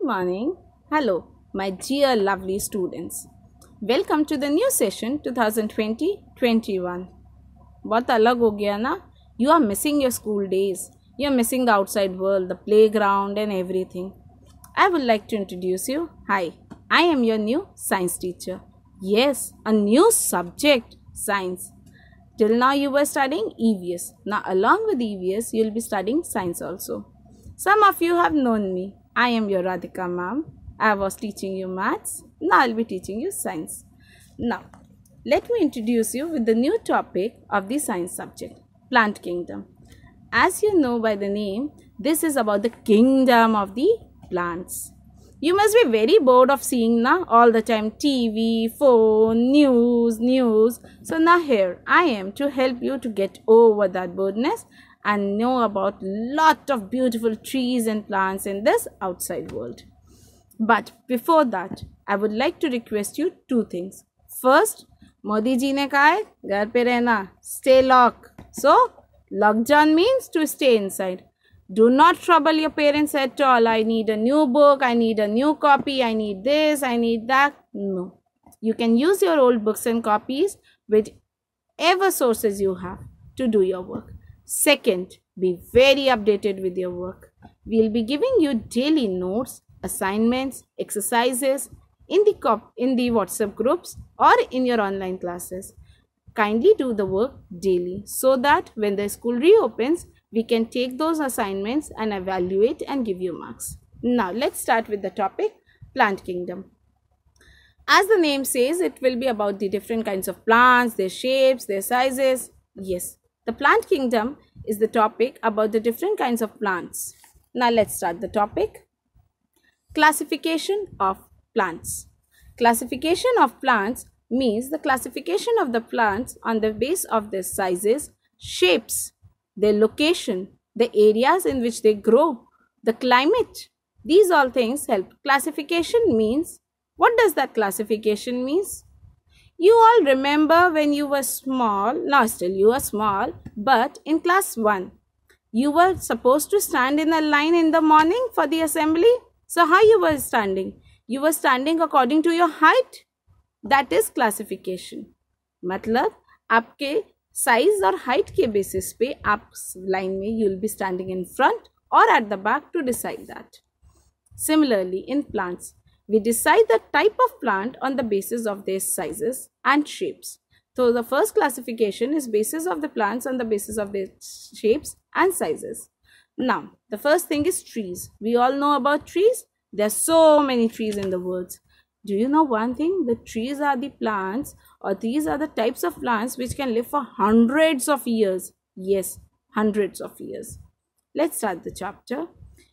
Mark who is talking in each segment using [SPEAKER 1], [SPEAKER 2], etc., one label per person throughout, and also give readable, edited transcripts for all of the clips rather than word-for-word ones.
[SPEAKER 1] morning. Hello, my dear lovely students. Welcome to the new session 2020-21. बहुत अलग हो गया ना? You are missing your school days. You are missing the outside world, the playground and everything. I would like to introduce you. Hi, I am your new science teacher. Yes, a new subject, science. Till now you were studying EVS. Now along with EVS, you will be studying science also. Some of you have known me. I am your Radhika ma'am. I was teaching you maths. Now I'll be teaching you science. Now, let me introduce you with the new topic of the science subject, plant kingdom. As you know by the name, this is about the kingdom of the plants. You must be very bored of seeing now all the time TV, phone, news. So now here I am to help you to get over that boredness and know about lot of beautiful trees and plants in this outside world. But before that, I would like to request you two things. First, Modi ji ne kaha hai, ghar pe rehna, stay locked. So, lockdown means to stay inside. Do not trouble your parents at all. I need a new book, I need a new copy, I need this, I need that. No. You can use your old books and copies, whichever sources you have to do your work. Second, be very updated with your work. We'll be giving you daily notes, assignments, exercises in the WhatsApp groups or in your online classes. Kindly do the work daily so that when the school reopens, we can take those assignments and evaluate and give you marks. Now, let's start with the topic, plant kingdom. As the name says, it will be about the different kinds of plants, their shapes, their sizes. Yes, the plant kingdom is the topic about the different kinds of plants. Now, let's start the topic. Classification of plants. Classification of plants means the classification of the plants on the basis of their sizes, shapes, their location, the areas in which they grow, the climate. These all things help. Classification means, what does that classification means? You all remember when you were small, now still you are small, but in class 1, you were supposed to stand in a line in the morning for the assembly. So how you were standing? You were standing according to your height. That is classification. मतलब आपके size और height के basis पे आप line में you will be standing in front or at the back to decide that. Similarly, in plants, we decide the type of plant on the basis of their sizes and shapes. So the first classification is basis of the plants on the basis of their shapes and sizes. Now, the first thing is trees. We all know about trees. There are so many trees in the world. Do you know one thing? The trees are the plants, or these are the types of plants which can live for hundreds of years. Yes, hundreds of years. Let's start the chapter.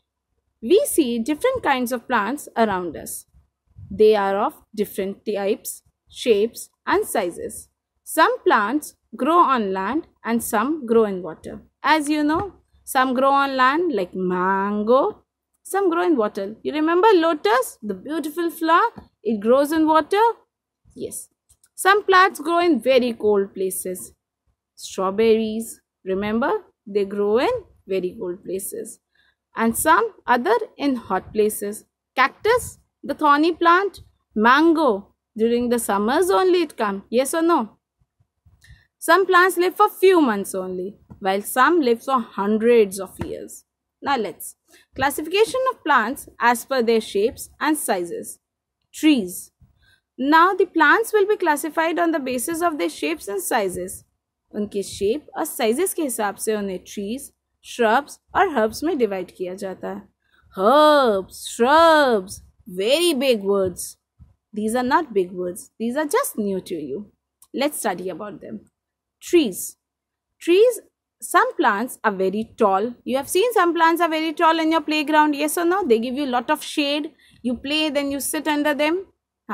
[SPEAKER 1] We see different kinds of plants around us. They are of different types, shapes and sizes. Some plants grow on land and some grow in water. As you know, some grow on land like mango, some grow in water. You remember lotus, the beautiful flower? It grows in water? Yes. Some plants grow in very cold places. Strawberries, remember, they grow in very cold places. And some other in hot places. Cactus, the thorny plant. Mango, during the summers only it comes. Yes or no? Some plants live for few months only, while some live for hundreds of years. Now let's. Classification of plants as per their shapes and sizes. Trees. Now the plants will be classified on the basis of their shapes and sizes. उनके shape और sizes के हिसाब से उन्हें trees, shrubs और herbs में divide किया जाता है. Herbs, shrubs, very big words. These are not big words. These are just new to you. Let's study about them. Trees. Trees, some plants are very tall. You have seen some plants are very tall in your playground. Yes or no? They give you a lot of shade. You play, then you sit under them.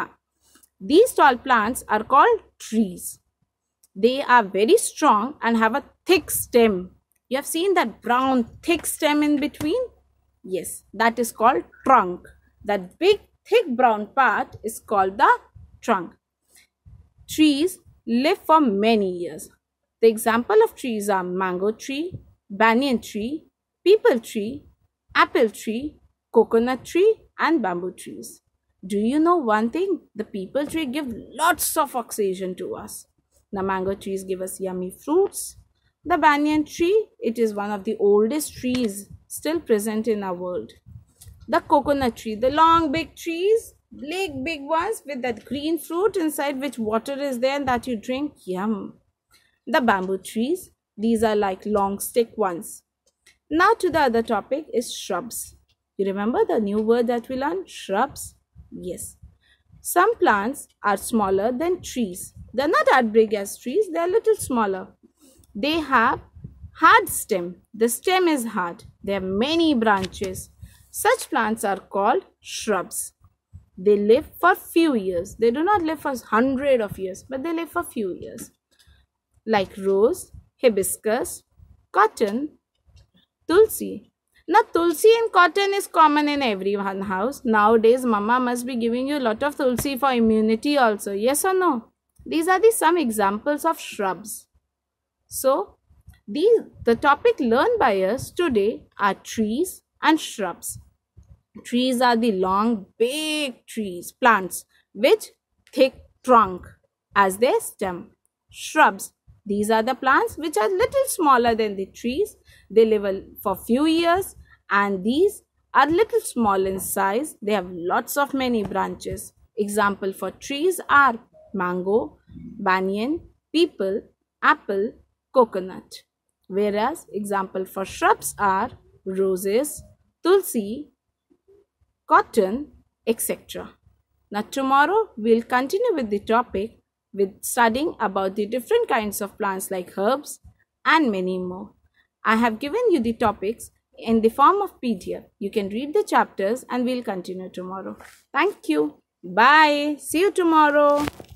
[SPEAKER 1] These tall plants are called trees. They are very strong and have a thick stem. You have seen that brown thick stem in between? Yes, that is called trunk. That big thick brown part is called the trunk. Trees live for many years. The example of trees are mango tree, banyan tree, peepal tree, apple tree, coconut tree and bamboo trees. Do you know one thing? The people tree give lots of oxygen to us. The mango trees give us yummy fruits. The banyan tree, it is one of the oldest trees still present in our world. The coconut tree, the long big trees, big ones with that green fruit inside which water is there and that you drink. Yum. The bamboo trees, these are like long stick ones. Now to the other topic is shrubs. You remember the new word that we learned? Shrubs? Yes. Some plants are smaller than trees. They're not as big as trees, they're a little smaller. They have hard stem. The stem is hard. They have many branches. Such plants are called shrubs. They live for few years. They do not live for hundreds of years, but they live for few years. Like rose, hibiscus, cotton, tulsi. Now, tulsi and cotton is common in everyone's house. Nowadays, mama must be giving you a lot of tulsi for immunity also. Yes or no? These are some examples of shrubs. So, the topic learned by us today are trees and shrubs. Trees are the long, big trees, plants, with thick trunk as their stem. Shrubs, these are the plants which are little smaller than the trees. They live for few years and these are little small in size. They have lots of many branches. Example for trees are mango, banyan, peepal, apple, coconut. Whereas example for shrubs are roses, tulsi, cotton, etc. Now tomorrow we'll continue with the topic with studying about the different kinds of plants like herbs and many more. I have given you the topics in the form of PDF. You can read the chapters and we'll continue tomorrow. Thank you. Bye. See you tomorrow.